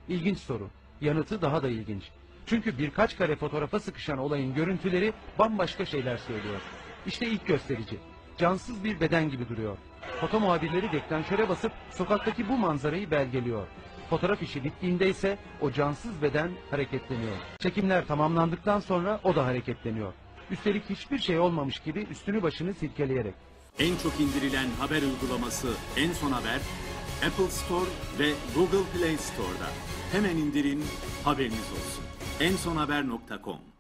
İlginç soru. Yanıtı daha da ilginç. Çünkü birkaç kare fotoğrafa sıkışan olayın görüntüleri bambaşka şeyler söylüyor. İşte ilk gösterici. Cansız bir beden gibi duruyor. Foto muhabirleri deklanşöre basıp sokaktaki bu manzarayı belgeliyor. Fotoğraf işi bittiğinde ise o cansız beden hareketleniyor. Çekimler tamamlandıktan sonra o da hareketleniyor. Üstelik hiçbir şey olmamış gibi üstünü başını silkeleyerek. En çok indirilen haber uygulaması En Son Haber, Apple Store ve Google Play Store'da. Hemen indirin, haberiniz olsun. ensonhaber.com